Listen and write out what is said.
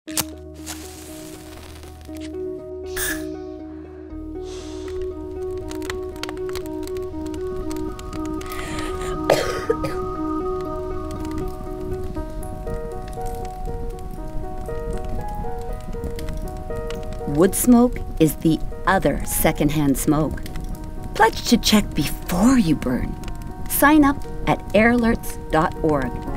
Wood smoke is the other secondhand smoke. Pledge to check before you burn. Sign up at airalerts.org.